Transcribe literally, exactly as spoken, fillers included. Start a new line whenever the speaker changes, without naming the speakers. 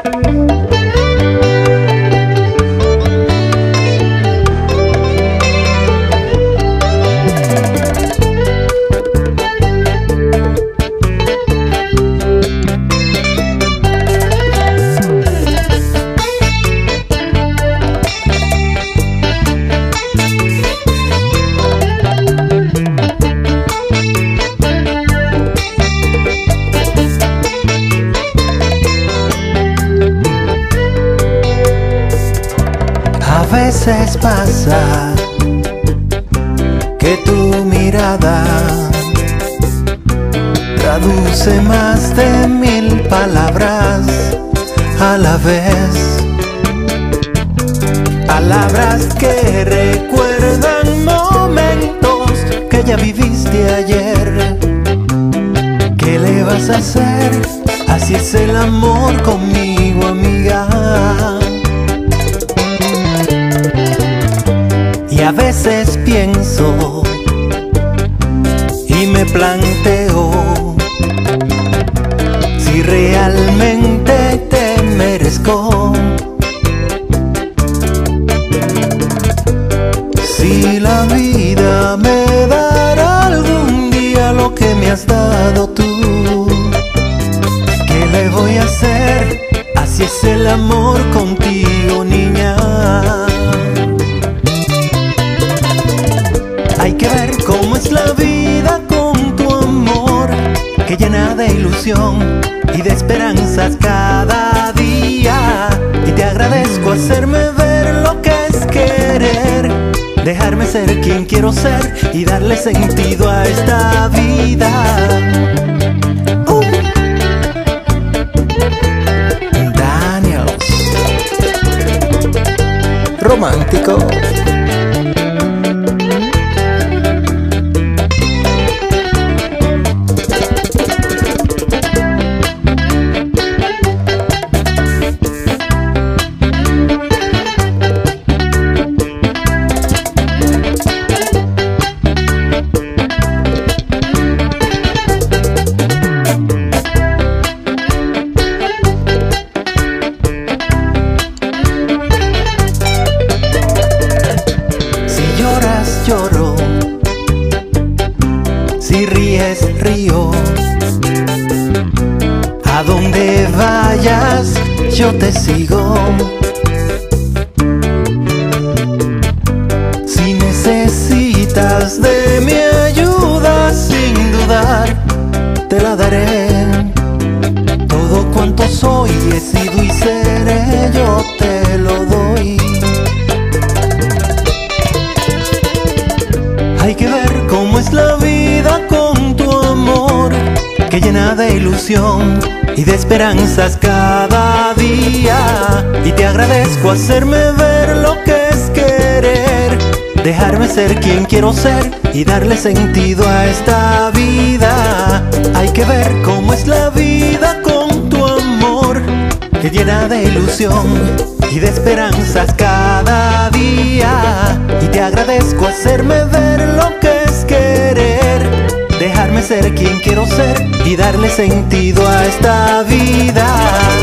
A veces pasa que tu mirada traduce más de mil palabras a la vez. Palabras que recuerdan momentos que ya viviste ayer. ¿Qué le vas a hacer? Así es el amor conmigo, amiga. Y a veces pienso y me planteo si realmente te merezco, si la vida me dará algún día lo que me has dado tú. ¿Qué le voy a hacer? Así es el amor contigo, niña. Hay que ver cómo es la vida con tu amor, que llena de ilusión y de esperanzas cada día. Y te agradezco hacerme ver lo que es querer, dejarme ser quien quiero ser y darle sentido a esta vida. uh. Daniels romántico. Lloro, si ríes, río. A donde vayas, yo te sigo. Si necesitas de mi ayuda, sin dudar, te la daré. Todo cuanto soy, he sido y seré, yo te lo doy. Hay que ver cómo es la vida con tu amor, que llena de ilusión y de esperanzas cada día. Y te agradezco hacerme ver lo que es querer, dejarme ser quien quiero ser y darle sentido a esta vida. Hay que ver cómo es la vida con tu amor, que llena de ilusión y de esperanzas cada día. Y te agradezco hacerme ver lo que es querer, dejarme ser quien quiero ser y darle sentido a esta vida.